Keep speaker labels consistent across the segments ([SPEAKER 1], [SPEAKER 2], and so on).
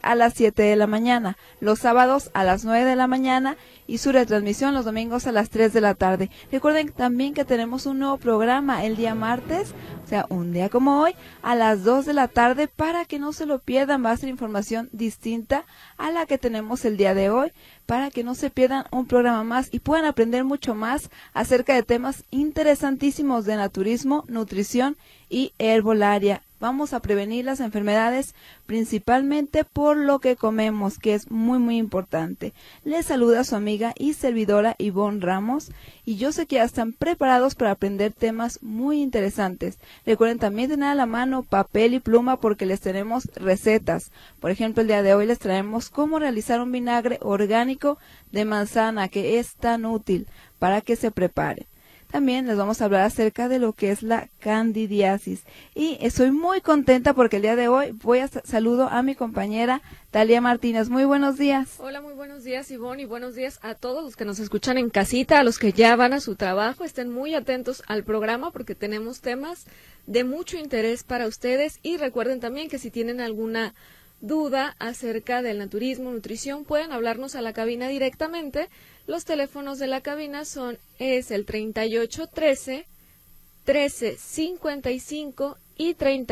[SPEAKER 1] a las 7 de la mañana, los sábados a las 9 de la mañana y su retransmisión los domingos a las 3 de la tarde. Recuerden también que tenemos un nuevo programa el día martes, o sea, un día como hoy, a las 2 de la tarde, para que no se lo pierdan. Va a ser información distinta a la que tenemos el día de hoy, para que no se pierdan un programa más y puedan aprender mucho más acerca de temas interesantísimos de naturismo, nutrición y herbolaria. Vamos a prevenir las enfermedades principalmente por lo que comemos, que es muy muy importante. Les saluda su amiga y servidora Ivonne Ramos, y yo sé que ya están preparados para aprender temas muy interesantes. Recuerden también tener a la mano papel y pluma, porque les tenemos recetas. Por ejemplo, el día de hoy les traemos cómo realizar un vinagre orgánico de manzana, que es tan útil para que se prepare. También les vamos a hablar acerca de lo que es la candidiasis, y estoy muy contenta porque el día de hoy saludo a mi compañera Talia Martínez. Muy buenos días.
[SPEAKER 2] Hola, muy buenos días, Ivonne, y buenos días a todos los que nos escuchan en casita, a los que ya van a su trabajo. Estén muy atentos al programa porque tenemos temas de mucho interés para ustedes, y recuerden también que si tienen alguna duda acerca del naturismo, nutrición, pueden hablarnos a la cabina directamente. Los teléfonos de la cabina es el 3813-1355 y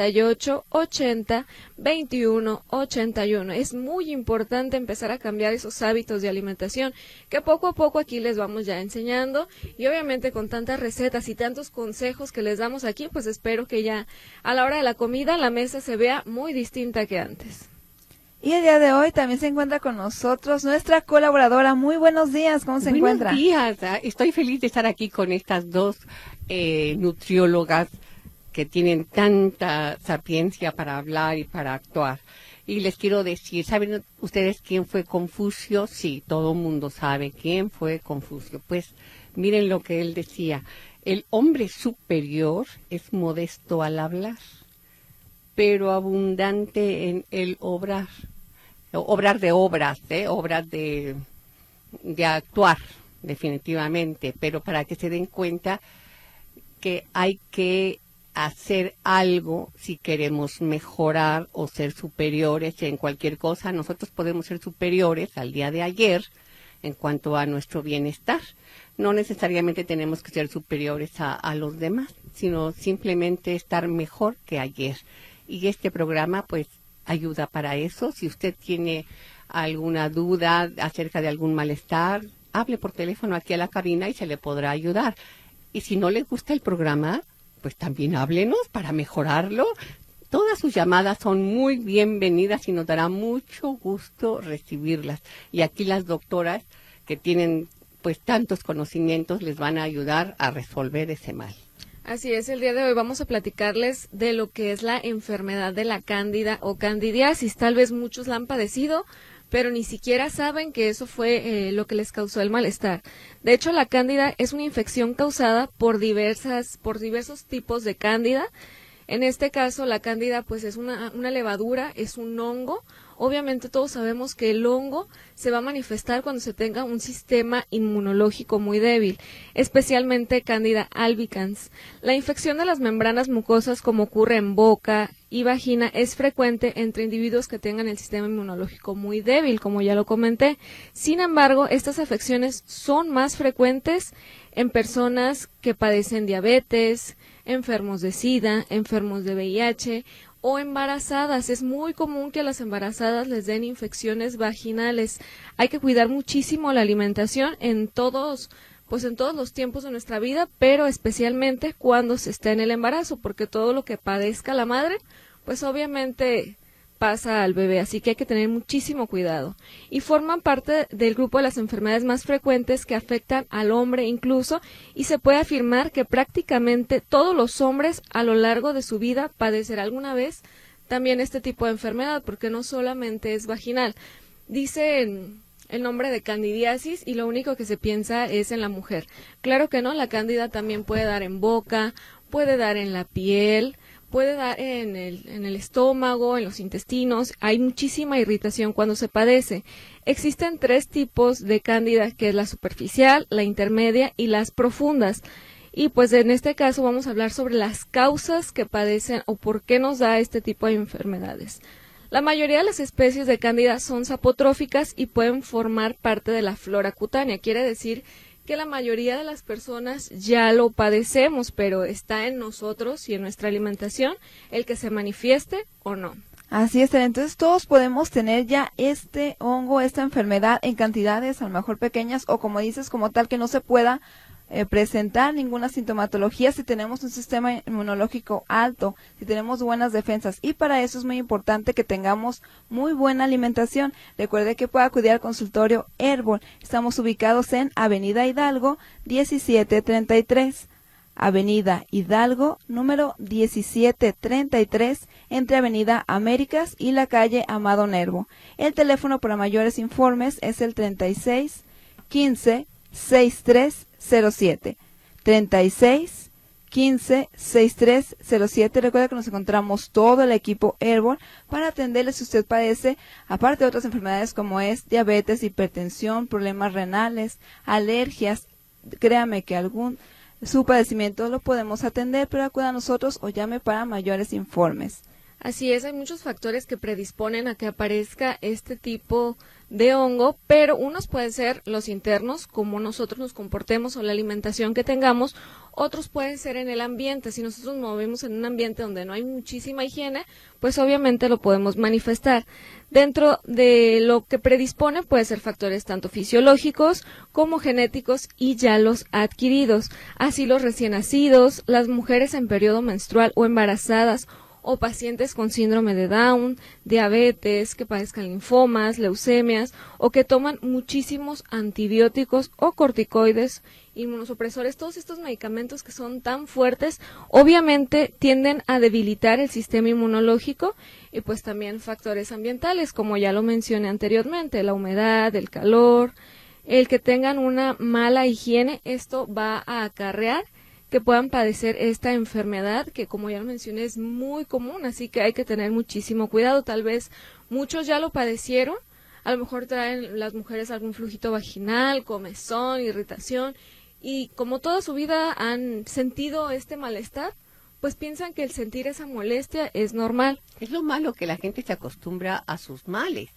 [SPEAKER 2] 3880-2181. Es muy importante empezar a cambiar esos hábitos de alimentación que poco a poco aquí les vamos ya enseñando, y obviamente con tantas recetas y tantos consejos que les damos aquí, pues espero que ya a la hora de la comida la mesa se vea muy distinta que antes.
[SPEAKER 1] Y el día de hoy también se encuentra con nosotros nuestra colaboradora. Muy buenos días, ¿cómo se encuentra?
[SPEAKER 3] Buenos días, estoy feliz de estar aquí con estas dos nutriólogas que tienen tanta sapiencia para hablar y para actuar. Y les quiero decir, ¿saben ustedes quién fue Confucio? Sí, todo el mundo sabe quién fue Confucio. Pues miren lo que él decía: el hombre superior es modesto al hablar, pero abundante en el obrar. Obrar de obras, obras de actuar, definitivamente, pero para que se den cuenta que hay que hacer algo si queremos mejorar o ser superiores en cualquier cosa. Nosotros podemos ser superiores al día de ayer en cuanto a nuestro bienestar. No necesariamente tenemos que ser superiores a los demás, sino simplemente estar mejor que ayer. Y este programa, pues, ayuda para eso. Si usted tiene alguna duda acerca de algún malestar, hable por teléfono aquí a la cabina y se le podrá ayudar. Y si no le gusta el programa, pues también háblenos para mejorarlo. Todas sus llamadas son muy bienvenidas y nos dará mucho gusto recibirlas. Y aquí las doctoras que tienen pues tantos conocimientos les van a ayudar a resolver ese mal.
[SPEAKER 2] Así es, el día de hoy vamos a platicarles de lo que es la enfermedad de la cándida o candidiasis. Tal vez muchos la han padecido, pero ni siquiera saben que eso fue lo que les causó el malestar. De hecho, la cándida es una infección causada por diversos tipos de cándida. En este caso, la cándida pues es una levadura, es un hongo. Obviamente todos sabemos que el hongo se va a manifestar cuando se tenga un sistema inmunológico muy débil, especialmente Candida albicans. La infección de las membranas mucosas, como ocurre en boca y vagina, es frecuente entre individuos que tengan el sistema inmunológico muy débil, como ya lo comenté. Sin embargo, estas afecciones son más frecuentes en personas que padecen diabetes, enfermos de SIDA, enfermos de VIH o embarazadas. Es muy común que a las embarazadas les den infecciones vaginales. Hay que cuidar muchísimo la alimentación en todos los tiempos de nuestra vida, pero especialmente cuando se está en el embarazo, porque todo lo que padezca la madre, pues obviamente pasa al bebé, así que hay que tener muchísimo cuidado. Y forman parte del grupo de las enfermedades más frecuentes que afectan al hombre incluso, y se puede afirmar que prácticamente todos los hombres a lo largo de su vida padecerán alguna vez también este tipo de enfermedad, porque no solamente es vaginal. Dicen el nombre de candidiasis y lo único que se piensa es en la mujer. Claro que no, la cándida también puede dar en boca, puede dar en la piel, puede dar en el estómago, en los intestinos. Hay muchísima irritación cuando se padece. Existen 3 tipos de cándida, que es la superficial, la intermedia y las profundas. Y pues en este caso vamos a hablar sobre las causas que padecen o por qué nos da este tipo de enfermedades. La mayoría de las especies de cándida son sapotróficas y pueden formar parte de la flora cutánea. Quiere decir que la mayoría de las personas ya lo padecemos, pero está en nosotros y en nuestra alimentación el que se manifieste o no.
[SPEAKER 1] Así es, entonces todos podemos tener ya este hongo, esta enfermedad en cantidades a lo mejor pequeñas o como dices, como tal que no se pueda presentar ninguna sintomatología si tenemos un sistema inmunológico alto, si tenemos buenas defensas, y para eso es muy importante que tengamos muy buena alimentación. Recuerde que puede acudir al consultorio Herbol. Estamos ubicados en Avenida Hidalgo 1733, Avenida Hidalgo número 1733, entre Avenida Américas y la calle Amado Nervo. El teléfono para mayores informes es el 36 15 6307, 36 15 6307. Recuerda que nos encontramos todo el equipo Herbol para atenderle si usted padece, aparte de otras enfermedades como es diabetes, hipertensión, problemas renales, alergias. Créame que su padecimiento lo podemos atender, pero acuda a nosotros o llame para mayores informes.
[SPEAKER 2] Así es, hay muchos factores que predisponen a que aparezca este tipo de hongo, pero unos pueden ser los internos, como nosotros nos comportemos o la alimentación que tengamos. Otros pueden ser en el ambiente. Si nosotros nos movemos en un ambiente donde no hay muchísima higiene, pues obviamente lo podemos manifestar. Dentro de lo que predispone puede ser factores tanto fisiológicos como genéticos y ya los adquiridos. Así los recién nacidos, las mujeres en periodo menstrual o embarazadas, o pacientes con síndrome de Down, diabetes, que padezcan linfomas, leucemias o que toman muchísimos antibióticos o corticoides, inmunosupresores. Todos estos medicamentos que son tan fuertes obviamente tienden a debilitar el sistema inmunológico, y pues también factores ambientales, como ya lo mencioné anteriormente, la humedad, el calor, el que tengan una mala higiene. Esto va a acarrear que puedan padecer esta enfermedad, que como ya lo mencioné es muy común, así que hay que tener muchísimo cuidado. Tal vez muchos ya lo padecieron, a lo mejor traen las mujeres algún flujito vaginal, comezón, irritación, y como toda su vida han sentido este malestar, pues piensan que el sentir esa molestia es normal.
[SPEAKER 3] Es lo malo, que la gente se acostumbra a sus males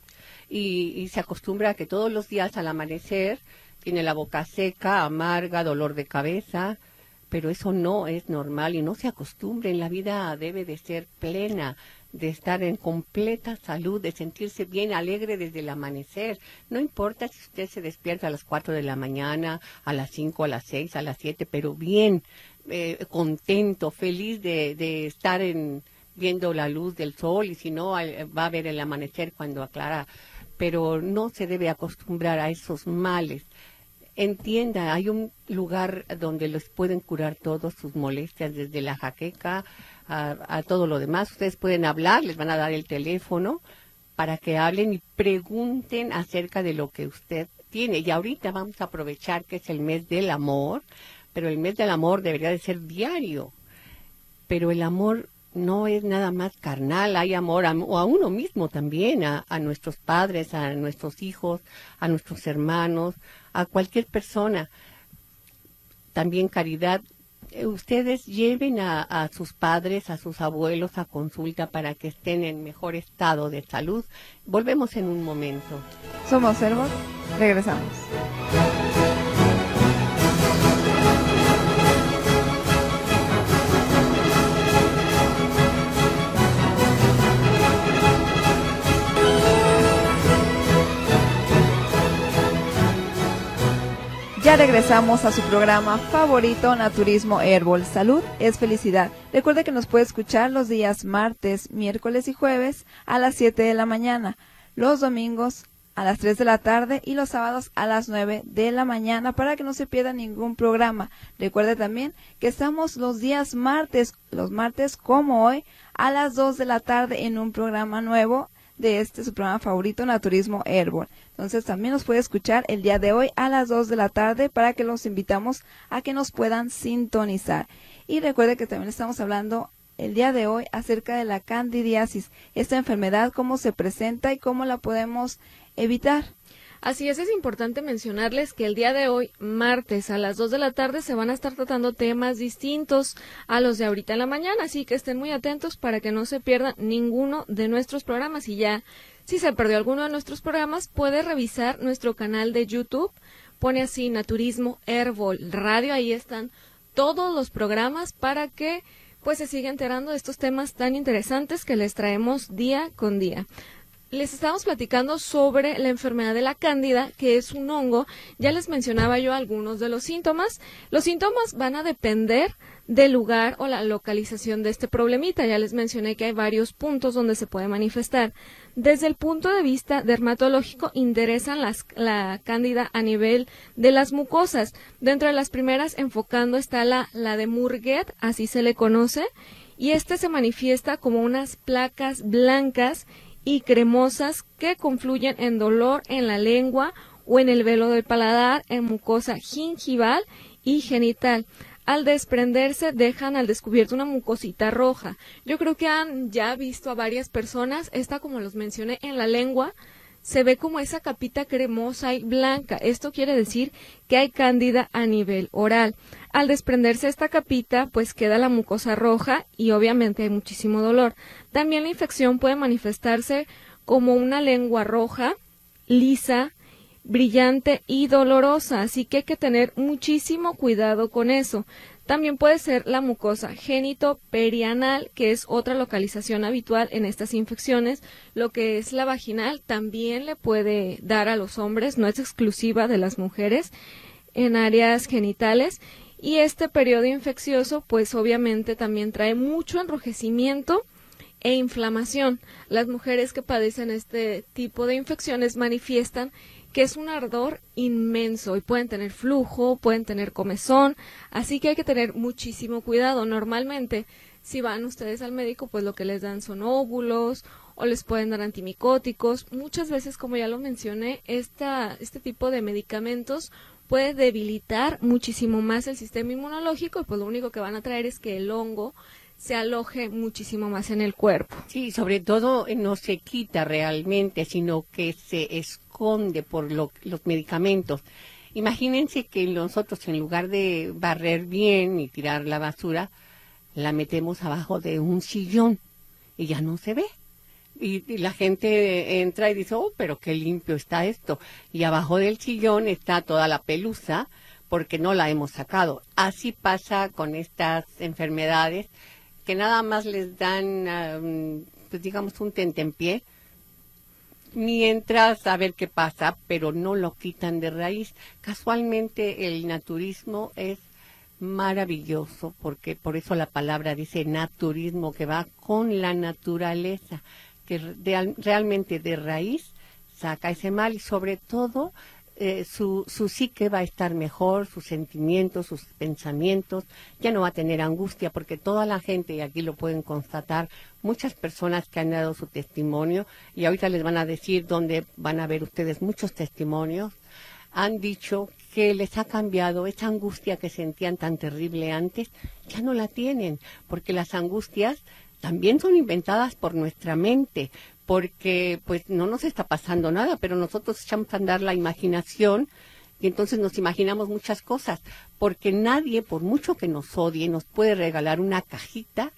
[SPEAKER 3] y se acostumbra a que todos los días al amanecer tiene la boca seca, amarga, dolor de cabeza. Pero eso no es normal y no se acostumbren. La vida debe de ser plena, de estar en completa salud, de sentirse bien, alegre desde el amanecer. No importa si usted se despierta a las 4 de la mañana, a las 5, a las 6, a las 7, pero bien, contento, feliz de estar viendo la luz del sol, y si no, va a ver el amanecer cuando aclara. Pero no se debe acostumbrar a esos males. Entienda, hay un lugar donde les pueden curar todas sus molestias, desde la jaqueca a todo lo demás. Ustedes pueden hablar, les van a dar el teléfono para que hablen y pregunten acerca de lo que usted tiene. Y ahorita vamos a aprovechar que es el mes del amor, pero el mes del amor debería de ser diario. Pero el amor no es nada más carnal, hay amor a uno mismo también, a nuestros padres, a nuestros hijos, a nuestros hermanos, a cualquier persona. También caridad. Ustedes lleven a sus padres, a sus abuelos a consulta para que estén en mejor estado de salud. Volvemos en un momento.
[SPEAKER 1] Somos Herbol, regresamos. Ya regresamos a su programa favorito, Naturismo Herbol. Salud es felicidad. Recuerde que nos puede escuchar los días martes, miércoles y jueves a las 7 de la mañana, los domingos a las 3 de la tarde y los sábados a las 9 de la mañana, para que no se pierda ningún programa. Recuerde también que estamos los días martes, como hoy, a las 2 de la tarde en un programa nuevo de su programa favorito, Naturismo Herbol. Entonces también nos puede escuchar el día de hoy a las 2 de la tarde, para que los invitamos a que nos puedan sintonizar. Y recuerde que también estamos hablando el día de hoy acerca de la candidiasis, esta enfermedad, cómo se presenta y cómo la podemos evitar.
[SPEAKER 2] Así es importante mencionarles que el día de hoy, martes, a las 2 de la tarde, se van a estar tratando temas distintos a los de ahorita en la mañana, así que estén muy atentos para que no se pierdan ninguno de nuestros programas. Y ya, si se perdió alguno de nuestros programas, puede revisar nuestro canal de YouTube, pone así Naturismo Herbol Radio, ahí están todos los programas para que pues se siga enterando de estos temas tan interesantes que les traemos día con día. Les estamos platicando sobre la enfermedad de la cándida, que es un hongo. Ya les mencionaba yo algunos de los síntomas. Los síntomas van a depender del lugar o la localización de este problemita. Ya les mencioné que hay varios puntos donde se puede manifestar. Desde el punto de vista dermatológico, interesan la cándida a nivel de las mucosas. Dentro de las primeras, enfocando, está la de Murguet, así se le conoce, y se manifiesta como unas placas blancas y cremosas que confluyen en dolor en la lengua o en el velo del paladar, en mucosa gingival y genital. Al desprenderse, dejan al descubierto una mucosita roja. Yo creo que han ya visto a varias personas, como los mencioné, en la lengua, se ve como esa capita cremosa y blanca. Esto quiere decir que hay cándida a nivel oral. Al desprenderse esta capita, pues queda la mucosa roja y obviamente hay muchísimo dolor. También la infección puede manifestarse como una lengua roja, lisa, brillante y dolorosa, así que hay que tener muchísimo cuidado con eso. También puede ser la mucosa genitoperianal, que es otra localización habitual en estas infecciones. Lo que es la vaginal también le puede dar a los hombres, no es exclusiva de las mujeres, en áreas genitales. Y este periodo infeccioso, pues obviamente también trae mucho enrojecimiento e inflamación. Las mujeres que padecen este tipo de infecciones manifiestan que es un ardor inmenso y pueden tener flujo, pueden tener comezón, así que hay que tener muchísimo cuidado. Normalmente, si van ustedes al médico, pues lo que les dan son óvulos o les pueden dar antimicóticos. Muchas veces, como ya lo mencioné, este tipo de medicamentos puede debilitar muchísimo más el sistema inmunológico y pues lo único que van a traer es que el hongo se aloje muchísimo más en el cuerpo.
[SPEAKER 3] Sí, sobre todo no se quita realmente, sino que se esconde por los medicamentos. Imagínense que nosotros, en lugar de barrer bien y tirar la basura, la metemos abajo de un sillón y ya no se ve. Y la gente entra y dice, oh, pero qué limpio está esto. Y abajo del sillón está toda la pelusa porque no la hemos sacado. Así pasa con estas enfermedades, que nada más les dan, pues digamos, un tentempié, mientras a ver qué pasa, pero no lo quitan de raíz. Casualmente el naturismo es maravilloso, porque por eso la palabra dice naturismo, que va con la naturaleza, que realmente de raíz saca ese mal y sobre todo su psique va a estar mejor, sus sentimientos, sus pensamientos, ya no va a tener angustia, porque toda la gente, y aquí lo pueden constatar, muchas personas que han dado su testimonio, y ahorita les van a decir dónde van a ver ustedes muchos testimonios, han dicho que les ha cambiado esa angustia que sentían tan terrible antes, ya no la tienen, porque las angustias también son inventadas por nuestra mente, porque pues no nos está pasando nada, pero nosotros echamos a andar la imaginación y entonces nos imaginamos muchas cosas, porque nadie, por mucho que nos odie, nos puede regalar una cajita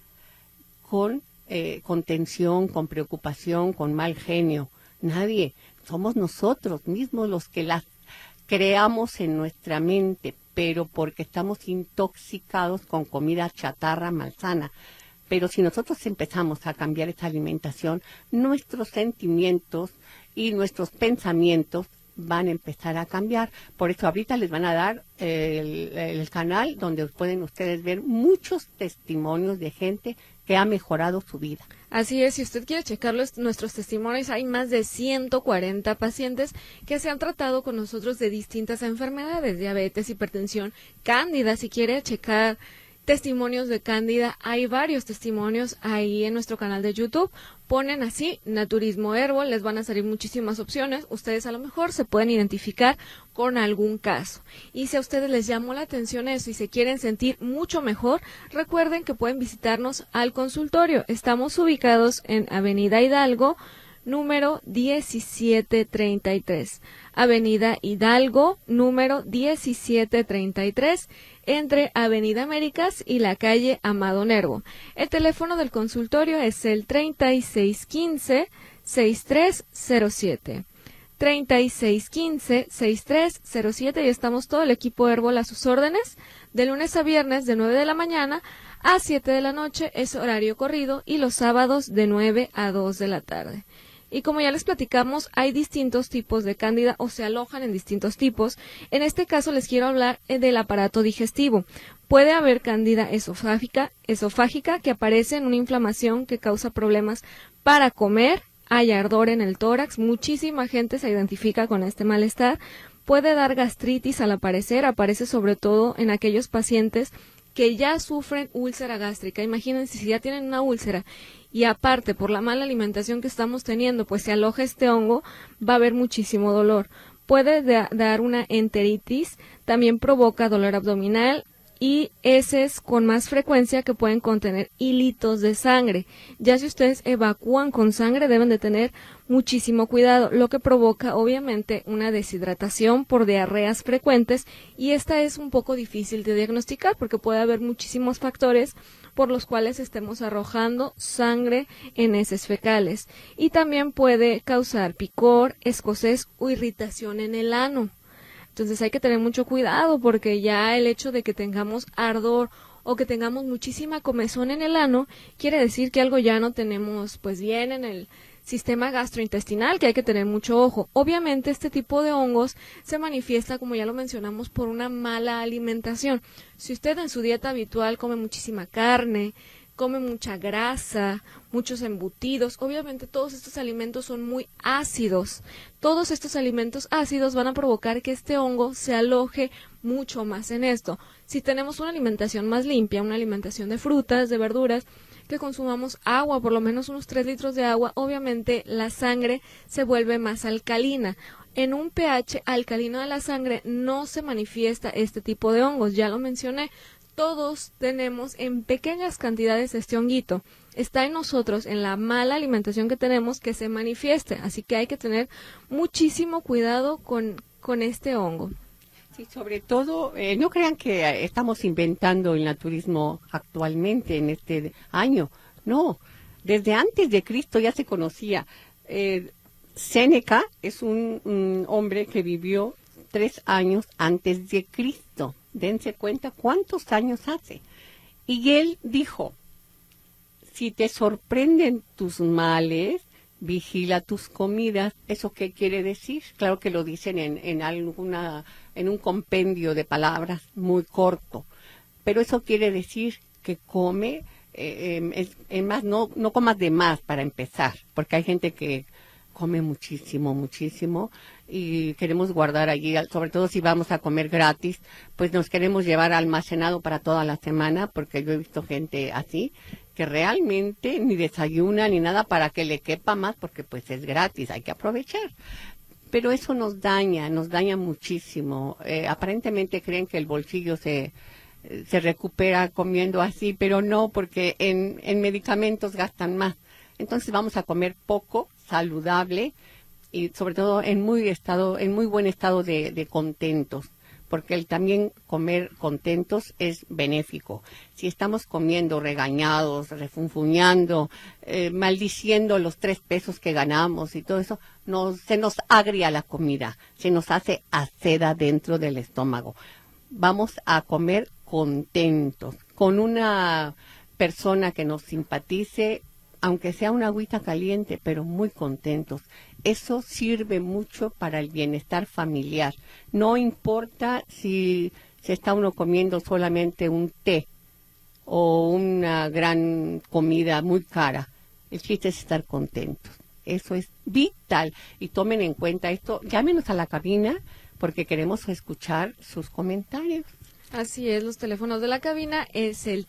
[SPEAKER 3] con tensión, con preocupación, con mal genio. Nadie. Somos nosotros mismos los que las creamos en nuestra mente, pero porque estamos intoxicados con comida chatarra malsana. Pero si nosotros empezamos a cambiar esta alimentación, nuestros sentimientos y nuestros pensamientos van a empezar a cambiar. Por eso ahorita les van a dar el canal donde pueden ustedes ver muchos testimonios de gente que ha mejorado su vida.
[SPEAKER 2] Así es, si usted quiere checar nuestros testimonios, hay más de 140 pacientes que se han tratado con nosotros de distintas enfermedades, diabetes, hipertensión, cándida. Si quiere checar testimonios de cándida, hay varios testimonios ahí en nuestro canal de YouTube. Ponen así Naturismo Herbol, les van a salir muchísimas opciones. Ustedes a lo mejor se pueden identificar con algún caso. Y si a ustedes les llamó la atención eso y se quieren sentir mucho mejor, recuerden que pueden visitarnos al consultorio. Estamos ubicados en Avenida Hidalgo, número 1733. Avenida Hidalgo, número 1733, entre Avenida Américas y la calle Amado Nervo. El teléfono del consultorio es el 3615-6307. 3615-6307 y estamos todo el equipo Herbol a sus órdenes, de lunes a viernes de 9 de la mañana a 7 de la noche es horario corrido y los sábados de 9 a 2 de la tarde. Y como ya les platicamos, hay distintos tipos de cándida o se alojan en distintos tipos. En este caso les quiero hablar del aparato digestivo. Puede haber cándida esofágica que aparece en una inflamación que causa problemas para comer, hay ardor en el tórax, muchísima gente se identifica con este malestar. Puede dar gastritis al aparecer, aparece sobre todo en aquellos pacientes que ya sufren úlcera gástrica. Imagínense si ya tienen una úlcera y aparte por la mala alimentación que estamos teniendo, pues se aloja este hongo, va a haber muchísimo dolor. Puede dar una enteritis, también provoca dolor abdominal y heces con más frecuencia que pueden contener hilitos de sangre. Ya si ustedes evacúan con sangre deben de tener muchísimo cuidado, lo que provoca obviamente una deshidratación por diarreas frecuentes y esta es un poco difícil de diagnosticar porque puede haber muchísimos factores por los cuales estemos arrojando sangre en heces fecales y también puede causar picor, escozés o irritación en el ano. Entonces hay que tener mucho cuidado porque ya el hecho de que tengamos ardor o que tengamos muchísima comezón en el ano quiere decir que algo ya no tenemos pues bien en el sistema gastrointestinal, que hay que tener mucho ojo. Obviamente este tipo de hongos se manifiesta, como ya lo mencionamos, por una mala alimentación. Si usted en su dieta habitual come muchísima carne, come mucha grasa, muchos embutidos, obviamente todos estos alimentos son muy ácidos. Todos estos alimentos ácidos van a provocar que este hongo se aloje mucho más en esto. Si tenemos una alimentación más limpia, una alimentación de frutas, de verduras, que consumamos agua, por lo menos unos 3 litros de agua, obviamente la sangre se vuelve más alcalina. En un pH alcalino de la sangre no se manifiesta este tipo de hongos, ya lo mencioné. Todos tenemos en pequeñas cantidades este honguito. Está en nosotros, en la mala alimentación que tenemos, que se manifieste. Así que hay que tener muchísimo cuidado con este hongo.
[SPEAKER 3] Sí, sobre todo, no crean que estamos inventando el naturismo actualmente, en este año. No, desde antes de Cristo ya se conocía. Séneca es un hombre que vivió 3 años antes de Cristo. Dense cuenta cuántos años hace. Y él dijo, si te sorprenden tus males, vigila tus comidas. ¿Eso qué quiere decir? Claro que lo dicen en un compendio de palabras muy corto. Pero eso quiere decir que come, más no comas de más para empezar, porque hay gente que come muchísimo, muchísimo, y queremos guardar allí, sobre todo si vamos a comer gratis, pues nos queremos llevar almacenado para toda la semana, porque yo he visto gente así, que realmente ni desayuna ni nada para que le quepa más, porque pues es gratis, hay que aprovechar. Pero eso nos daña muchísimo. Aparentemente creen que el bolsillo se recupera comiendo así, pero no, porque en medicamentos gastan más. Entonces vamos a comer poco, saludable y sobre todo en muy buen estado de contentos, porque el también comer contentos es benéfico. Si estamos comiendo regañados, refunfuñando, maldiciendo los 3 pesos que ganamos y todo eso, se nos agria la comida, se nos hace aceda dentro del estómago. Vamos a comer contentos, con una persona que nos simpatice, aunque sea una agüita caliente, pero muy contentos. Eso sirve mucho para el bienestar familiar. No importa si se está uno comiendo solamente un té o una gran comida muy cara. El chiste es estar contentos. Eso es vital. Y tomen en cuenta esto. Llámenos a la cabina porque queremos escuchar sus comentarios.
[SPEAKER 2] Así es, los teléfonos de la cabina es el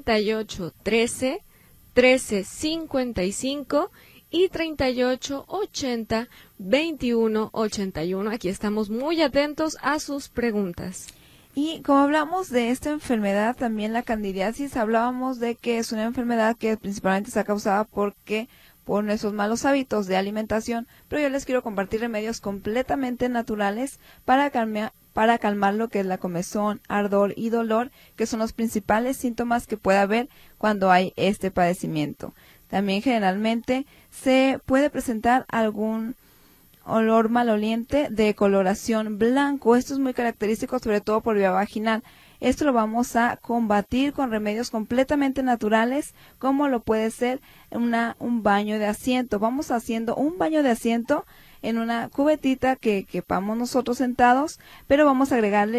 [SPEAKER 2] 3813 1355 y 3880-2181. Aquí estamos muy atentos a sus preguntas.
[SPEAKER 1] Y como hablamos de esta enfermedad, también la candidiasis, hablábamos de que es una enfermedad que principalmente está causada porque por nuestros malos hábitos de alimentación, pero yo les quiero compartir remedios completamente naturales para calmar lo que es la comezón, ardor y dolor, que son los principales síntomas que puede haber cuando hay este padecimiento. También generalmente se puede presentar algún olor maloliente de coloración blanco. Esto es muy característico, sobre todo por vía vaginal. Esto lo vamos a combatir con remedios completamente naturales, como lo puede ser un baño de asiento. Vamos haciendo un baño de asiento en una cubetita que quepamos nosotros sentados, pero vamos a agregarle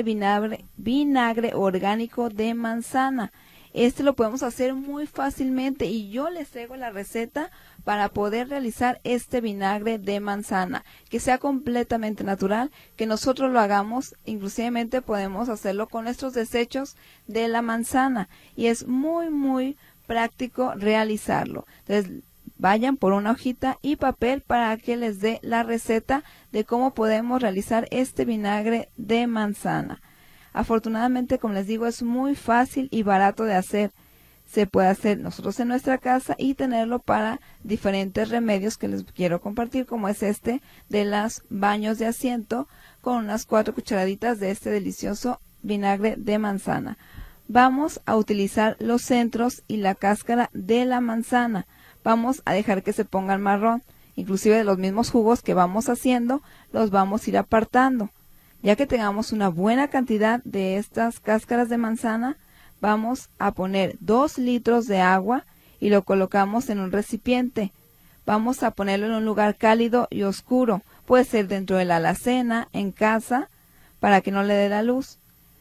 [SPEAKER 1] vinagre orgánico de manzana. Este lo podemos hacer muy fácilmente y yo les traigo la receta para poder realizar este vinagre de manzana, que sea completamente natural, que nosotros lo hagamos, inclusivemente podemos hacerlo con nuestros desechos de la manzana y es muy práctico realizarlo. Entonces, vayan por una hojita y papel para que les dé la receta de cómo podemos realizar este vinagre de manzana. Afortunadamente, como les digo, es muy fácil y barato de hacer. Se puede hacer nosotros en nuestra casa y tenerlo para diferentes remedios que les quiero compartir, como es este de los baños de asiento con unas 4 cucharaditas de este delicioso vinagre de manzana. Vamos a utilizar los centros y la cáscara de la manzana. Vamos a dejar que se pongan marrón. Inclusive de los mismos jugos que vamos haciendo, los vamos a ir apartando. Ya que tengamos una buena cantidad de estas cáscaras de manzana, vamos a poner 2 litros de agua y lo colocamos en un recipiente. Vamos a ponerlo en un lugar cálido y oscuro. Puede ser dentro de la alacena, en casa, para que no le dé la luz.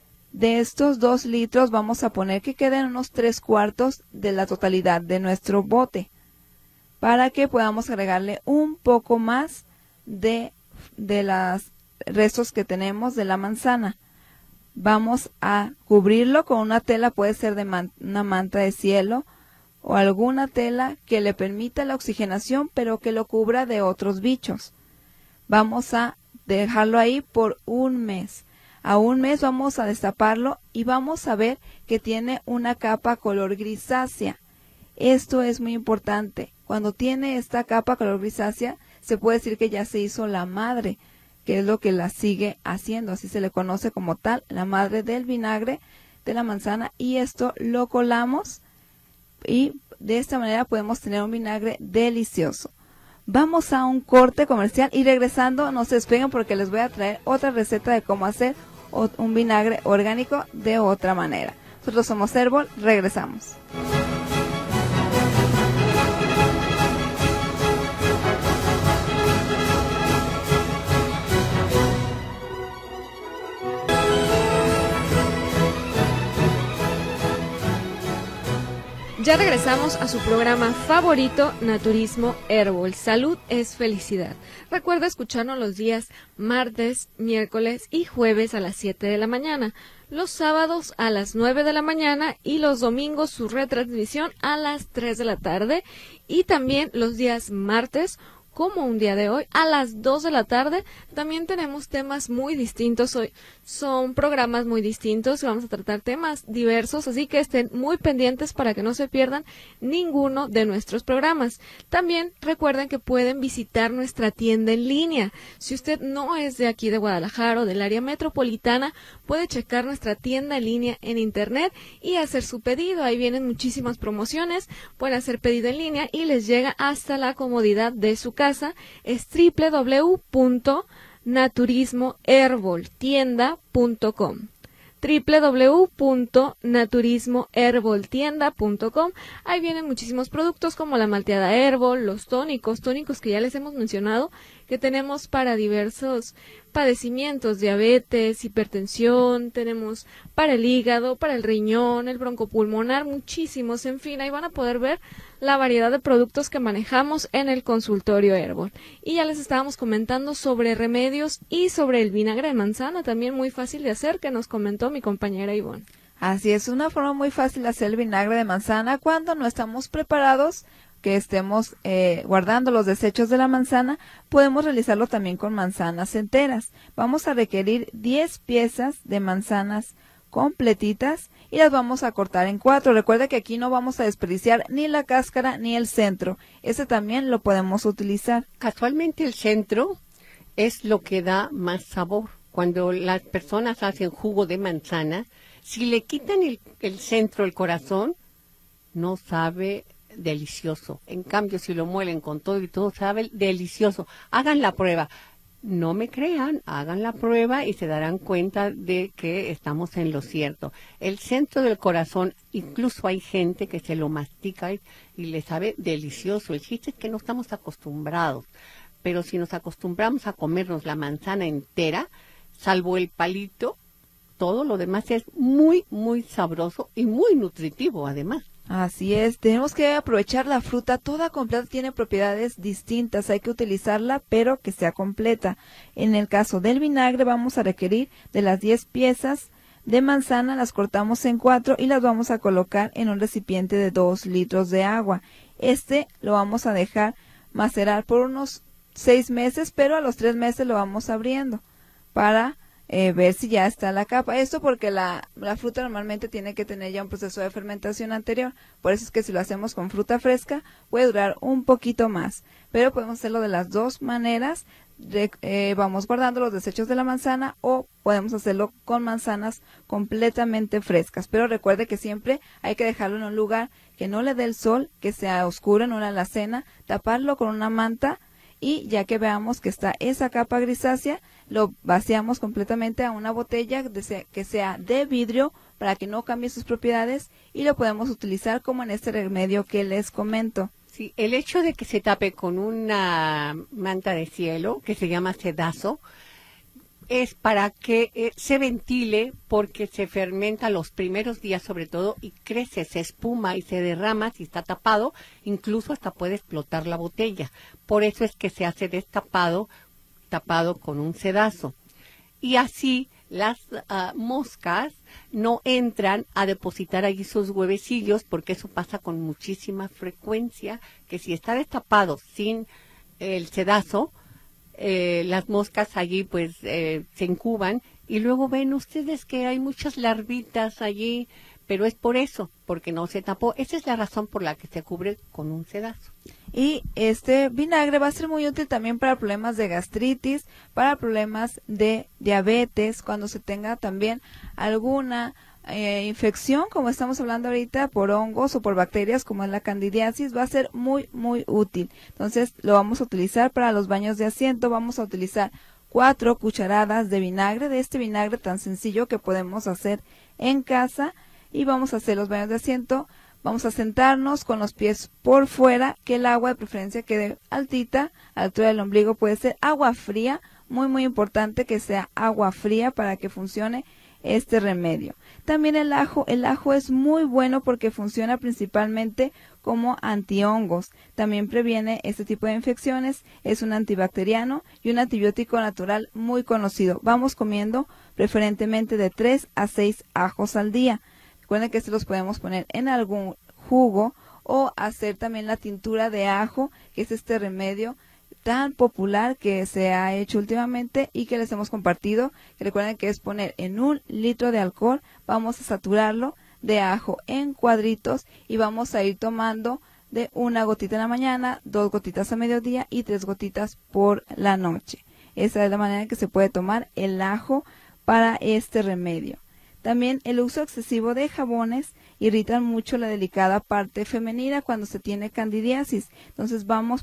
[SPEAKER 1] De estos 2 litros vamos a poner que queden unos 3/4 de la totalidad de nuestro bote, para que podamos agregarle un poco más de las restos que tenemos de la manzana. Vamos a cubrirlo con una tela, puede ser de una manta de cielo o alguna tela que le permita la oxigenación, pero que lo cubra de otros bichos. Vamos a dejarlo ahí por un mes. A un mes vamos a destaparlo y vamos a ver que tiene una capa color grisácea. Esto es muy importante. Cuando tiene esta capa color grisácea, se puede decir que ya se hizo la madre, que es lo que la sigue haciendo, así se le conoce como tal, la madre del vinagre de la manzana, y esto lo colamos y de esta manera podemos tener un vinagre delicioso. Vamos a un corte comercial y regresando no se despeguen porque les voy a traer otra receta de cómo hacer un vinagre orgánico de otra manera. Nosotros somos Herbol, regresamos.
[SPEAKER 2] Ya regresamos a su programa favorito, Naturismo Herbol. Salud es felicidad. Recuerda escucharnos los días martes, miércoles y jueves a las 7 de la mañana, los sábados a las 9 de la mañana y los domingos su retransmisión a las 3 de la tarde y también los días martes, como un día de hoy, a las 2 de la tarde. También tenemos temas muy distintos hoy. Son programas muy distintos y vamos a tratar temas diversos, así que estén muy pendientes para que no se pierdan ninguno de nuestros programas. También recuerden que pueden visitar nuestra tienda en línea. Si usted no es de aquí de Guadalajara o del área metropolitana, puede checar nuestra tienda en línea en internet y hacer su pedido. Ahí vienen muchísimas promociones. Pueden hacer pedido en línea y les llega hasta la comodidad de su casa. Es www.naturismoherboltienda.com www.naturismoherboltienda.com. Ahí vienen muchísimos productos como la malteada Herbol, los tónicos que ya les hemos mencionado, que tenemos para diversos padecimientos, diabetes, hipertensión, tenemos para el hígado, para el riñón, el broncopulmonar, muchísimos, en fin, ahí van a poder ver la variedad de productos que manejamos en el consultorio Herbol. Y ya les estábamos comentando sobre remedios y sobre el vinagre de manzana, también muy fácil de hacer, que nos comentó mi compañera Ivonne.
[SPEAKER 1] Así es, una forma muy fácil de hacer el vinagre de manzana cuando no estamos preparados, que estemos guardando los desechos de la manzana. Podemos realizarlo también con manzanas enteras. Vamos a requerir 10 piezas de manzanas completitas y las vamos a cortar en 4. Recuerda que aquí no vamos a desperdiciar ni la cáscara ni el centro. Ese también lo podemos utilizar.
[SPEAKER 3] Casualmente el centro es lo que da más sabor. Cuando las personas hacen jugo de manzana, si le quitan el centro, el corazón, no sabe delicioso. En cambio, si lo muelen con todo y todo, sabe delicioso. Hagan la prueba. No me crean, hagan la prueba y se darán cuenta de que estamos en lo cierto. El centro del corazón, incluso hay gente que se lo mastica y le sabe delicioso. El chiste es que no estamos acostumbrados. Pero si nos acostumbramos a comernos la manzana entera, salvo el palito, todo lo demás es muy, muy sabroso y muy nutritivo además.
[SPEAKER 1] Así es, tenemos que aprovechar la fruta toda completa, tiene propiedades distintas, hay que utilizarla pero que sea completa. En el caso del vinagre vamos a requerir de las 10 piezas de manzana, las cortamos en 4 y las vamos a colocar en un recipiente de 2 litros de agua. Lo vamos a dejar macerar por unos 6 meses, pero a los 3 meses lo vamos abriendo para ver si ya está la capa. Esto porque la fruta normalmente tiene que tener ya un proceso de fermentación anterior. Por eso es que si lo hacemos con fruta fresca puede durar un poquito más. Pero podemos hacerlo de las dos maneras. Vamos guardando los desechos de la manzana o podemos hacerlo con manzanas completamente frescas. Pero recuerde que siempre hay que dejarlo en un lugar que no le dé el sol, que sea oscuro, en una alacena, taparlo con una manta. Y ya que veamos que está esa capa grisácea, lo vaciamos completamente a una botella que sea de vidrio para que no cambie sus propiedades y lo podemos utilizar como en este remedio que les comento.
[SPEAKER 3] Sí, el hecho de que se tape con una manta de cielo, que se llama sedazo, es para que se ventile porque se fermenta los primeros días sobre todo y crece, se espuma y se derrama si está tapado, incluso hasta puede explotar la botella. Por eso es que se hace destapado, tapado con un sedazo. Y así las moscas no entran a depositar allí sus huevecillos porque eso pasa con muchísima frecuencia, que si está destapado sin el sedazo, las moscas allí pues se incuban y luego ven ustedes que hay muchas larvitas allí, pero es por eso, porque no se tapó. Esa es la razón por la que se cubre con un sedazo.
[SPEAKER 1] Y este vinagre va a ser muy útil también para problemas de gastritis, para problemas de diabetes, cuando se tenga también alguna infección, como estamos hablando ahorita, por hongos o por bacterias como es la candidiasis, va a ser muy, muy útil. Entonces lo vamos a utilizar para los baños de asiento, vamos a utilizar 4 cucharadas de vinagre, de este vinagre tan sencillo que podemos hacer en casa, y vamos a hacer los baños de asiento. Vamos a sentarnos con los pies por fuera, que el agua de preferencia quede altita, a la altura del ombligo. Puede ser agua fría, muy muy importante que sea agua fría para que funcione este remedio. También el ajo es muy bueno porque funciona principalmente como antihongos. También previene este tipo de infecciones, es un antibacteriano y un antibiótico natural muy conocido. Vamos comiendo preferentemente de 3 a 6 ajos al día. Recuerden que estos los podemos poner en algún jugo o hacer también la tintura de ajo, que es este remedio tan popular que se ha hecho últimamente y que les hemos compartido. Que recuerden que es poner en 1 litro de alcohol, vamos a saturarlo de ajo en cuadritos y vamos a ir tomando de 1 gotita en la mañana, 2 gotitas a mediodía y 3 gotitas por la noche. Esa es la manera en que se puede tomar el ajo para este remedio. También el uso excesivo de jabones irritan mucho la delicada parte femenina cuando se tiene candidiasis. Entonces vamos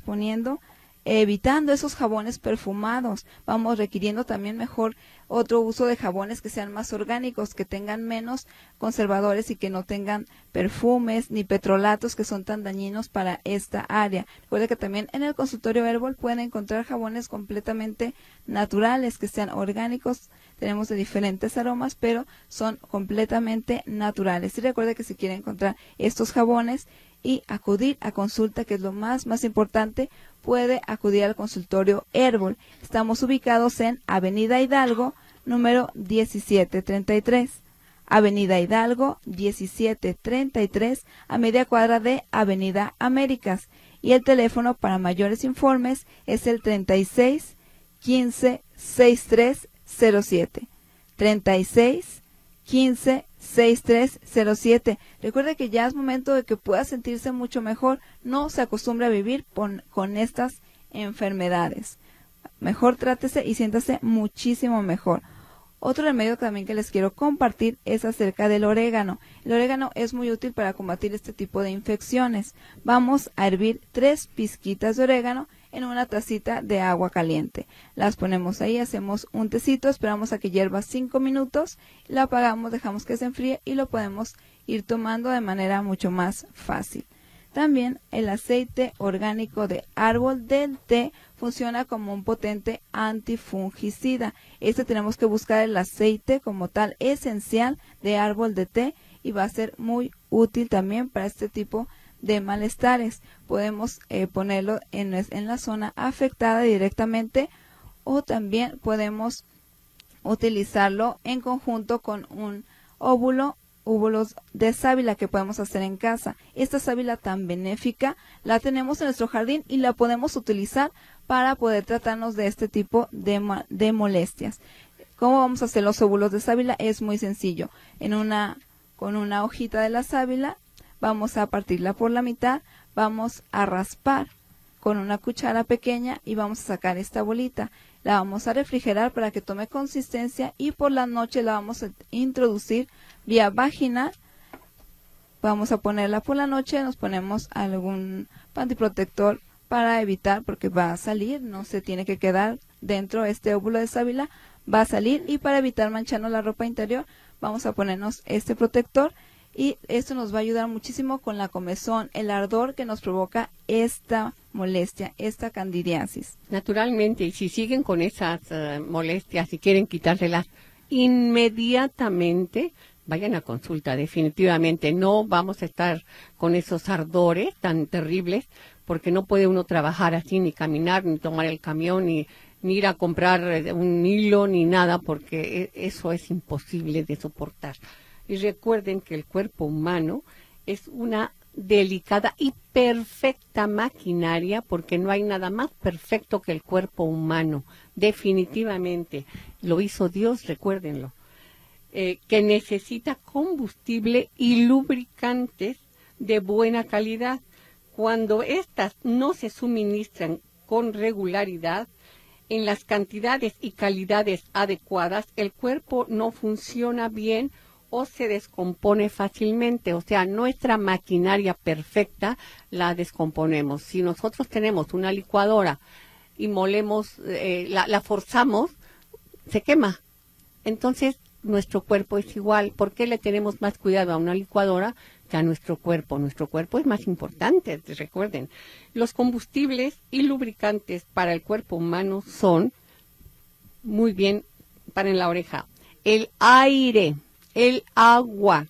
[SPEAKER 1] evitando esos jabones perfumados. Vamos requiriendo también mejor otro uso de jabones que sean más orgánicos, que tengan menos conservadores y que no tengan perfumes ni petrolatos que son tan dañinos para esta área. Recuerda que también en el consultorio Herbal pueden encontrar jabones completamente naturales, que sean orgánicos. Tenemos de diferentes aromas, pero son completamente naturales. Y recuerda que si quieren encontrar estos jabones y acudir a consulta, que es lo más importante, puede acudir al consultorio Herbal. Estamos ubicados en Avenida Hidalgo, número 1733. Avenida Hidalgo, 1733, a media cuadra de Avenida Américas. Y el teléfono para mayores informes es el 36 15 6307. 36 15 6307. Recuerde que ya es momento de que pueda sentirse mucho mejor. No se acostumbre a vivir con estas enfermedades. Mejor trátese y siéntase muchísimo mejor. Otro remedio también que les quiero compartir es acerca del orégano. El orégano es muy útil para combatir este tipo de infecciones. Vamos a hervir 3 pizquitas de orégano en una tacita de agua caliente. Las ponemos ahí, hacemos un tecito, esperamos a que hierva 5 minutos, la apagamos, dejamos que se enfríe y lo podemos ir tomando de manera mucho más fácil. También el aceite orgánico de árbol del té funciona como un potente antifungicida. Tenemos que buscar el aceite como tal esencial de árbol de té y va a ser muy útil también para este tipo de malestares. Podemos ponerlo en la zona afectada directamente o también podemos utilizarlo en conjunto con un óvulos de sábila que podemos hacer en casa. Esta sábila tan benéfica la tenemos en nuestro jardín y la podemos utilizar para poder tratarnos de este tipo de molestias. ¿Cómo vamos a hacer los óvulos de sábila? Es muy sencillo. Con una hojita de la sábila vamos a partirla por la mitad, vamos a raspar con una cuchara pequeña y vamos a sacar esta bolita. La vamos a refrigerar para que tome consistencia y por la noche la vamos a introducir vía vaginal. Vamos a ponerla por la noche, nos ponemos algún pantiprotector para evitar, porque va a salir, no se tiene que quedar dentro este óvulo de sábila, va a salir, y para evitar mancharnos la ropa interior vamos a ponernos este protector y esto nos va a ayudar muchísimo con la comezón, el ardor que nos provoca esta molestia, esta candidiasis.
[SPEAKER 3] Naturalmente, y si siguen con esas molestias y quieren quitárselas, inmediatamente vayan a consulta. Definitivamente no vamos a estar con esos ardores tan terribles, porque no puede uno trabajar así, ni caminar, ni tomar el camión, ni ir a comprar un hilo, ni nada, porque eso es imposible de soportar. Y recuerden que el cuerpo humano es una delicada y perfecta maquinaria, porque no hay nada más perfecto que el cuerpo humano. Definitivamente lo hizo Dios, recuérdenlo, que necesita combustible y lubricantes de buena calidad. Cuando éstas no se suministran con regularidad, en las cantidades y calidades adecuadas, el cuerpo no funciona bien o se descompone fácilmente. O sea, nuestra maquinaria perfecta la descomponemos. Si nosotros tenemos una licuadora y molemos, la forzamos, se quema. Entonces, nuestro cuerpo es igual. ¿Por qué le tenemos más cuidado a una licuadora que a nuestro cuerpo? Nuestro cuerpo es más importante, recuerden. Los combustibles y lubricantes para el cuerpo humano son, muy bien, paren la oreja, el aire, el agua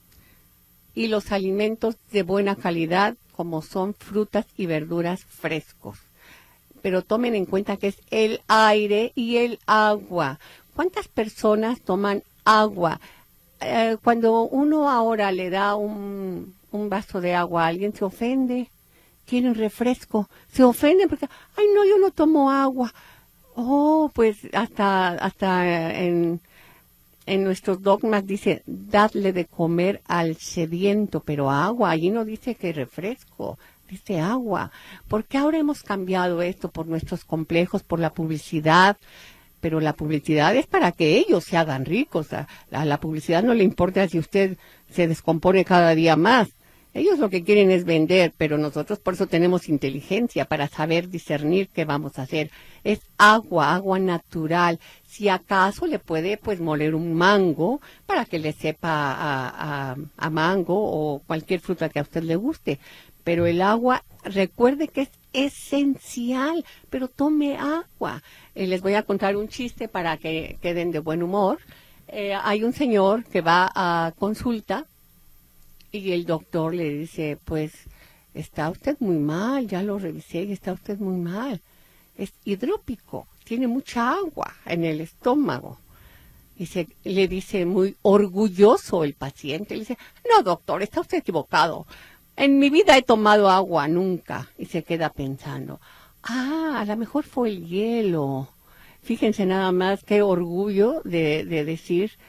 [SPEAKER 3] y los alimentos de buena calidad, como son frutas y verduras frescos. Pero tomen en cuenta que es el aire y el agua. ¿Cuántas personas toman agua? Cuando uno ahora le da un vaso de agua a alguien, se ofende. Quieren refresco. Se ofenden porque, ay, no, yo no tomo agua. Oh, pues hasta en nuestros dogmas dice, dadle de comer al sediento, pero agua, allí no dice que refresco, dice agua. Porque ahora hemos cambiado esto por nuestros complejos, por la publicidad, pero la publicidad es para que ellos se hagan ricos. A la publicidad no le importa si usted se descompone cada día más. Ellos lo que quieren es vender, pero nosotros por eso tenemos inteligencia para saber discernir qué vamos a hacer. Es agua natural. Si acaso le puede pues moler un mango para que le sepa a mango o cualquier fruta que a usted le guste. Pero el agua, recuerde que es esencial, pero tome agua. Les voy a contar un chiste para que queden de buen humor. Hay un señor que va a consulta y el doctor le dice, pues, está usted muy mal, ya lo revisé y está usted muy mal. Es hidrópico, tiene mucha agua en el estómago. Y le dice muy orgulloso el paciente, le dice, no doctor, está usted equivocado. En mi vida he tomado agua, nunca. Y se queda pensando, a lo mejor fue el hielo. Fíjense nada más qué orgullo de decir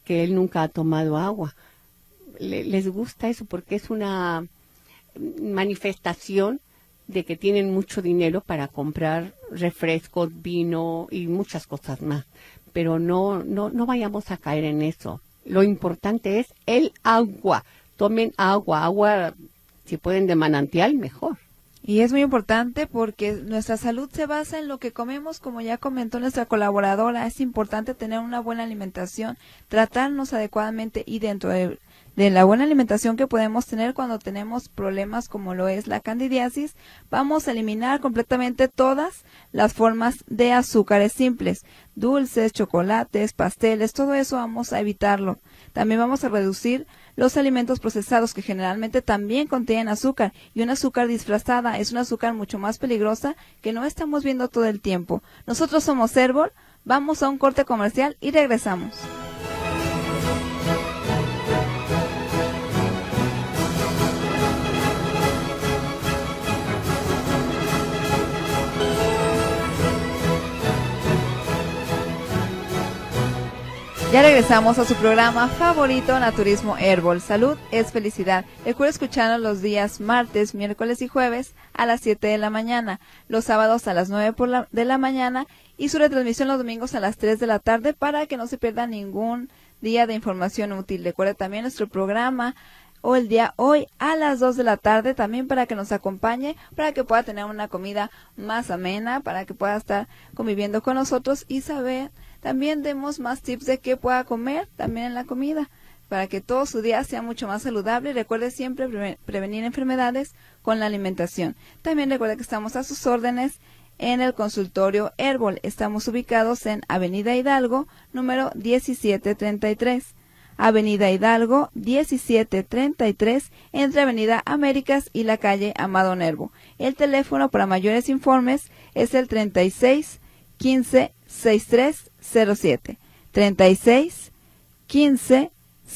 [SPEAKER 3] que él nunca ha tomado agua. Les gusta eso porque es una manifestación de que tienen mucho dinero para comprar refrescos, vino y muchas cosas más. Pero no vayamos a caer en eso. Lo importante es el agua. Tomen agua, si pueden de manantial, mejor.
[SPEAKER 1] Y es muy importante porque nuestra salud se basa en lo que comemos, como ya comentó nuestra colaboradora. Es importante tener una buena alimentación, tratarnos adecuadamente y dentro de la buena alimentación que podemos tener cuando tenemos problemas como lo es la candidiasis, vamos a eliminar completamente todas las formas de azúcares simples, dulces, chocolates, pasteles, todo eso vamos a evitarlo. También vamos a reducir los alimentos procesados que generalmente también contienen azúcar, y un azúcar disfrazada es un azúcar mucho más peligrosa que no estamos viendo todo el tiempo. Nosotros somos Herbol, vamos a un corte comercial y regresamos. Ya regresamos a su programa favorito, Naturismo Herbol. Salud es felicidad. Recuerda escucharnos los días martes, miércoles y jueves a las 7 de la mañana, los sábados a las 9 de la mañana y su retransmisión los domingos a las 3 de la tarde para que no se pierda ningún día de información útil. Recuerda también nuestro programa o el día hoy a las 2 de la tarde también para que nos acompañe, para que pueda tener una comida más amena, para que pueda estar conviviendo con nosotros y saber. También demos más tips de qué pueda comer también en la comida, para que todo su día sea mucho más saludable. Y recuerde siempre prevenir enfermedades con la alimentación. También recuerde que estamos a sus órdenes en el consultorio Herbol. Estamos ubicados en Avenida Hidalgo, número 1733. Avenida Hidalgo, 1733, entre Avenida Américas y la calle Amado Nervo. El teléfono para mayores informes es el 36 15 6307, 36 15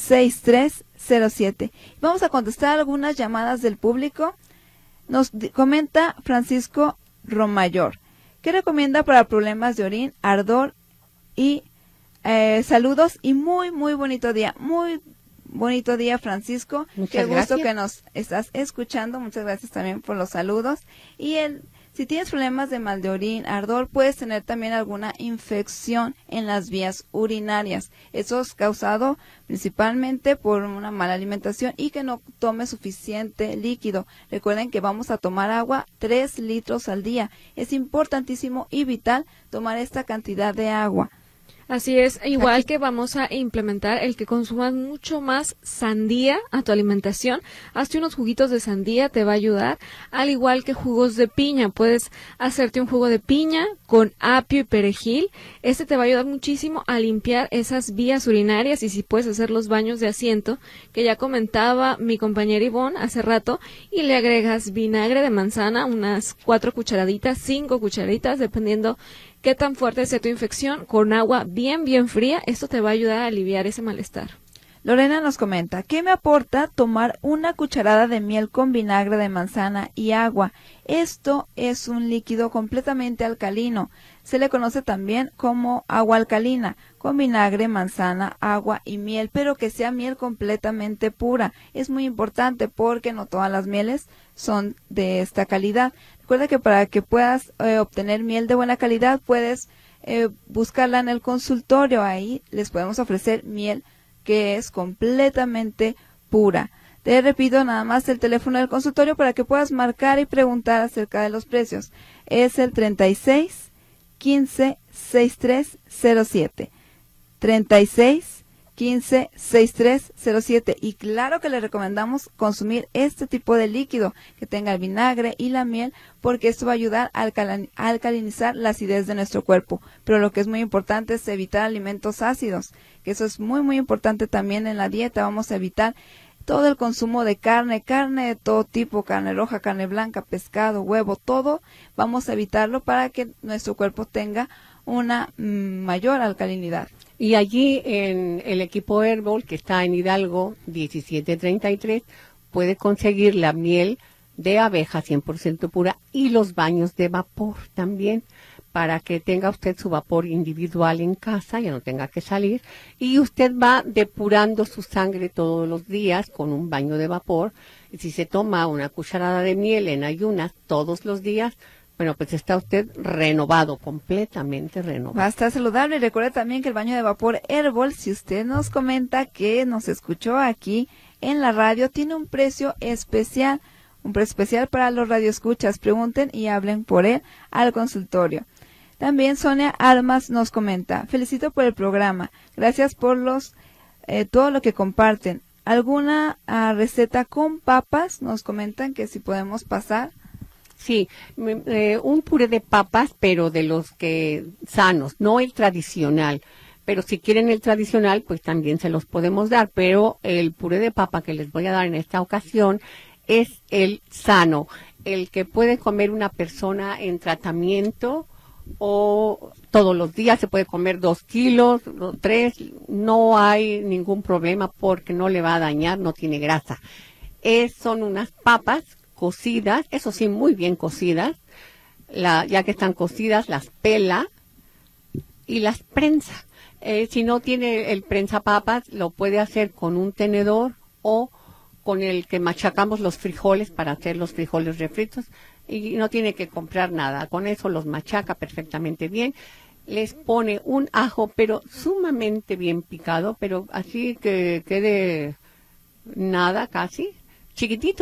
[SPEAKER 1] 6307. Vamos a contestar algunas llamadas del público. Nos comenta Francisco Romayor. ¿Qué recomienda para problemas de orín, ardor y saludos y muy bonito día? Muy bonito día, Francisco. Qué gusto que nos estás escuchando. Muchas gracias también por los saludos. Y si tienes problemas de mal de orín, ardor, puedes tener también alguna infección en las vías urinarias. Eso es causado principalmente por una mala alimentación y que no tome suficiente líquido. Recuerden que vamos a tomar agua 3 litros al día. Es importantísimo y vital tomar esta cantidad de agua.
[SPEAKER 2] Así es, igual que vamos a implementar el que consumas mucho más sandía a tu alimentación. Hazte unos juguitos de sandía, te va a ayudar, al igual que jugos de piña. Puedes hacerte un jugo de piña con apio y perejil. Este te va a ayudar muchísimo a limpiar esas vías urinarias y si puedes hacer los baños de asiento, que ya comentaba mi compañera Ivonne hace rato, y le agregas vinagre de manzana, unas 4 cucharaditas, 5 cucharaditas, dependiendo qué tan fuerte sea tu infección, con agua bien fría. Esto te va a ayudar a aliviar ese malestar.
[SPEAKER 1] Lorena nos comenta, ¿qué me aporta tomar una cucharada de miel con vinagre de manzana y agua? Esto es un líquido completamente alcalino. Se le conoce también como agua alcalina, con vinagre, manzana, agua y miel, pero que sea miel completamente pura. Es muy importante porque no todas las mieles son de esta calidad. Recuerda que para que puedas obtener miel de buena calidad, puedes buscarla en el consultorio. Ahí les podemos ofrecer miel que es completamente pura. Te repito nada más el teléfono del consultorio para que puedas marcar y preguntar acerca de los precios. Es el 36 15 6307. 36 15 6307. Y claro que le recomendamos consumir este tipo de líquido que tenga el vinagre y la miel, porque esto va a ayudar a alcalinizar la acidez de nuestro cuerpo. Pero lo que es muy importante es evitar alimentos ácidos, que eso es muy importante también en la dieta. Vamos a evitar todo el consumo de carne de todo tipo, carne roja, carne blanca, pescado, huevo, todo vamos a evitarlo para que nuestro cuerpo tenga una mayor alcalinidad.
[SPEAKER 3] Y allí en el equipo Herbol, que está en Hidalgo 1733, puede conseguir la miel de abeja 100% pura y los baños de vapor también, para que tenga usted su vapor individual en casa, ya no tenga que salir, y usted va depurando su sangre todos los días con un baño de vapor. Y si se toma una cucharada de miel en ayunas todos los días, bueno, pues está usted renovado, completamente renovado.
[SPEAKER 1] Va a estar saludable. Y recuerde también que el baño de vapor Herbol, si usted nos comenta que nos escuchó aquí en la radio, tiene un precio especial para los radioescuchas. Pregunten y hablen por él al consultorio. También Sonia Armas nos comenta: felicito por el programa, gracias por todo lo que comparten. ¿Alguna receta con papas? Nos comentan que si podemos pasar.
[SPEAKER 3] Sí, un puré de papas, pero de los que sanos, no el tradicional. Pero si quieren el tradicional, pues también se los podemos dar. Pero el puré de papa que les voy a dar en esta ocasión es el sano, el que puede comer una persona en tratamiento o todos los días. Se puede comer 2 kilos, 3, no hay ningún problema porque no le va a dañar, no tiene grasa. Son unas papas cocidas, eso sí, muy bien cocidas. Ya que están cocidas, las pela y las prensa. Si no tiene el prensapapas, lo puede hacer con un tenedor o con el que machacamos los frijoles para hacer los frijoles refritos, y no tiene que comprar nada. Con eso los machaca perfectamente bien. Les pone un ajo, pero sumamente bien picado, pero así que quede nada casi, chiquitito,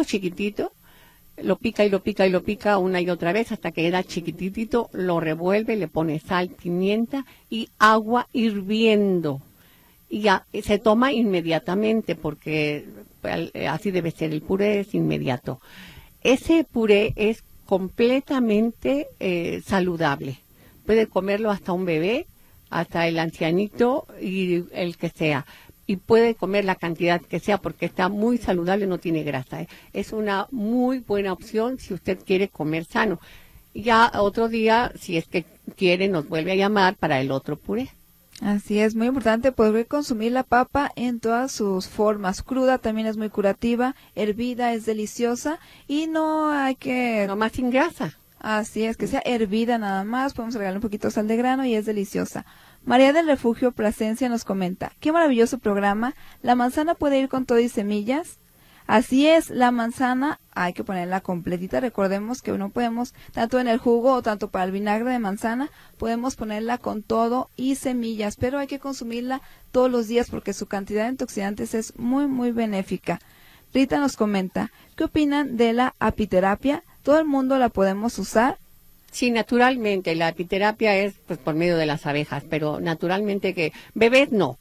[SPEAKER 3] lo pica y lo pica y lo pica una y otra vez hasta que queda chiquitito, lo revuelve, le pone sal, pimienta y agua hirviendo. Y ya se toma inmediatamente porque así debe ser, el puré es inmediato. Ese puré es completamente saludable. Puede comerlo hasta un bebé, hasta el ancianito y el que sea. Y puede comer la cantidad que sea porque está muy saludable, no tiene grasa. Es una muy buena opción si usted quiere comer sano. Ya otro día, si es que quiere, nos vuelve a llamar para el otro puré.
[SPEAKER 1] Así es, muy importante poder consumir la papa en todas sus formas. Cruda también es muy curativa, hervida es deliciosa y no hay que...
[SPEAKER 3] No más sin grasa.
[SPEAKER 1] Así es, que sea hervida nada más, podemos agregarle un poquito de sal de grano y es deliciosa. María del Refugio Plasencia nos comenta: qué maravilloso programa, ¿la manzana puede ir con todo y semillas? Así es, la manzana hay que ponerla completita. Recordemos que no podemos, tanto en el jugo o tanto para el vinagre de manzana, podemos ponerla con todo y semillas, pero hay que consumirla todos los días porque su cantidad de antioxidantes es muy, muy benéfica. Rita nos comenta: ¿qué opinan de la apiterapia? ¿Todo el mundo la podemos usar?
[SPEAKER 3] Sí, naturalmente, la apiterapia es pues por medio de las abejas, pero naturalmente que bebés no.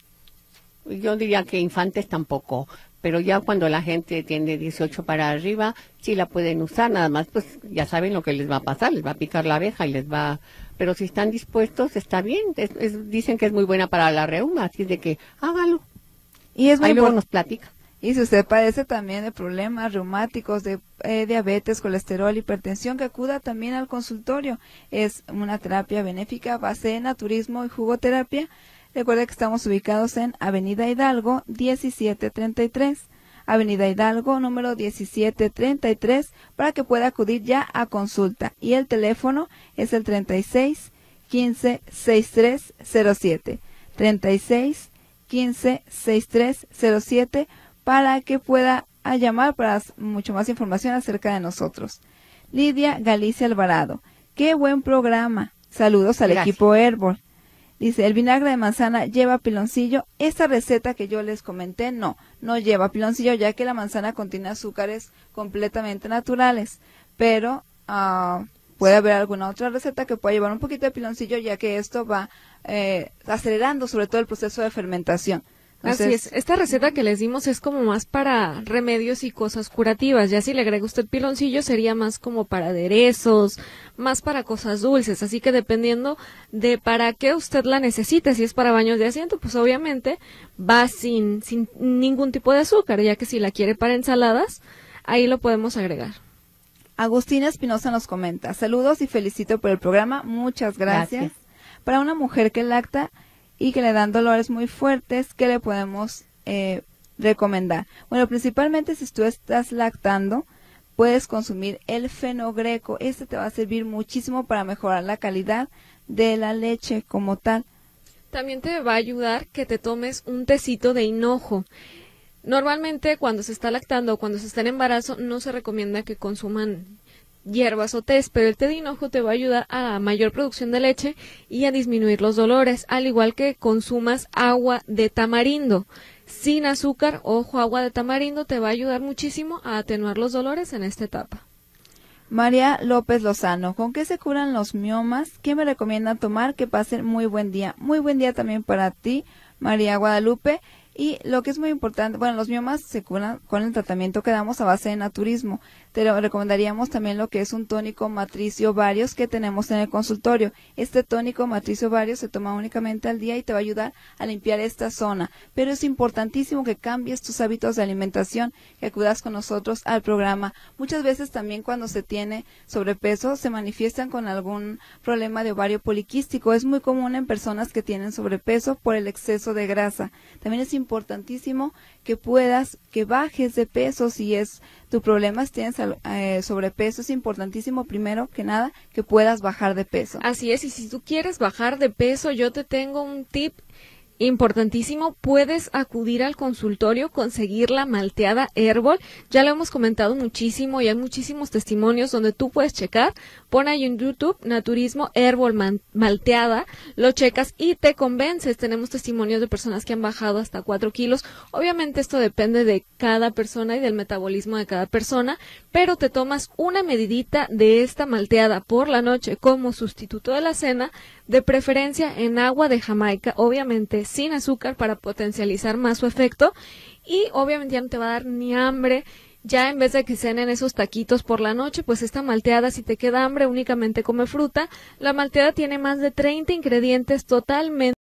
[SPEAKER 3] Yo diría que infantes tampoco, pero ya cuando la gente tiene 18 para arriba, sí la pueden usar, nada más pues ya saben lo que les va a pasar, les va a picar la abeja y les va... Pero si están dispuestos, está bien, dicen que es muy buena para la reuma, así de que hágalo.
[SPEAKER 1] Y es muy
[SPEAKER 3] Ahí luego nos platica.
[SPEAKER 1] Y si usted padece también de problemas reumáticos, de diabetes, colesterol, hipertensión, que acuda también al consultorio. Es una terapia benéfica, base en naturismo y jugoterapia. Recuerde que estamos ubicados en Avenida Hidalgo 1733. Avenida Hidalgo número 1733, para que pueda acudir ya a consulta. Y el teléfono es el 36 15 6307. 36 15 6307, para que pueda llamar para mucho más información acerca de nosotros. Lidia Galicia Alvarado: qué buen programa. Saludos al equipo Herbol. Dice: el vinagre de manzana lleva piloncillo. Esta receta que yo les comenté no lleva piloncillo, ya que la manzana contiene azúcares completamente naturales. Pero puede haber alguna otra receta que pueda llevar un poquito de piloncillo, ya que esto va acelerando sobre todo el proceso de fermentación. Entonces,
[SPEAKER 2] así es. Esta receta que les dimos es como más para remedios y cosas curativas. Ya si le agrega usted piloncillo sería más como para aderezos, más para cosas dulces. Así que dependiendo de para qué usted la necesite, si es para baños de asiento, pues obviamente va sin ningún tipo de azúcar, ya que si la quiere para ensaladas, ahí lo podemos agregar.
[SPEAKER 1] Agustina Espinosa nos comenta: saludos y felicito por el programa. Muchas gracias. Para una mujer que lacta y que le dan dolores muy fuertes, ¿qué le podemos recomendar? Bueno, principalmente si tú estás lactando, puedes consumir el fenogreco. Este te va a servir muchísimo para mejorar la calidad de la leche como tal.
[SPEAKER 2] También te va a ayudar que te tomes un tecito de hinojo. Normalmente cuando se está lactando o cuando se está en embarazo no se recomienda que consuman hierbas o tés, pero el té de hinojo te va a ayudar a mayor producción de leche y a disminuir los dolores, al igual que consumas agua de tamarindo sin azúcar. Ojo, agua de tamarindo te va a ayudar muchísimo a atenuar los dolores en esta etapa.
[SPEAKER 1] María López Lozano, ¿con qué se curan los miomas? ¿Qué me recomiendan tomar? Que pasen muy buen día. Muy buen día también para ti, María Guadalupe. Y lo que es muy importante, bueno, los miomas se curan con el tratamiento que damos a base de naturismo. Te lo recomendaríamos también lo que es un tónico matricio varios que tenemos en el consultorio. Este tónico matricio varios se toma únicamente al día y te va a ayudar a limpiar esta zona. Pero es importantísimo que cambies tus hábitos de alimentación, que acudas con nosotros al programa. Muchas veces también cuando se tiene sobrepeso se manifiestan con algún problema de ovario poliquístico. Es muy común en personas que tienen sobrepeso por el exceso de grasa. También es importantísimo que bajes de peso si es tu problema, si tienes sobrepeso. Es importantísimo primero que nada que puedas bajar de peso.
[SPEAKER 2] Así es, y si tú quieres bajar de peso, yo te tengo un tip importantísimo. Puedes acudir al consultorio, conseguir la malteada Herbol. Ya lo hemos comentado muchísimo y hay muchísimos testimonios donde tú puedes checar. Pon ahí en YouTube Naturismo Herbol malteada, lo checas y te convences. Tenemos testimonios de personas que han bajado hasta 4 kilos. Obviamente esto depende de cada persona y del metabolismo de cada persona, pero te tomas una medidita de esta malteada por la noche como sustituto de la cena, de preferencia en agua de Jamaica, obviamente sin azúcar para potencializar más su efecto, y obviamente ya no te va a dar ni hambre. Ya en vez de que cenen esos taquitos por la noche, pues esta malteada, si te queda hambre, únicamente come fruta. La malteada tiene más de 30 ingredientes totalmente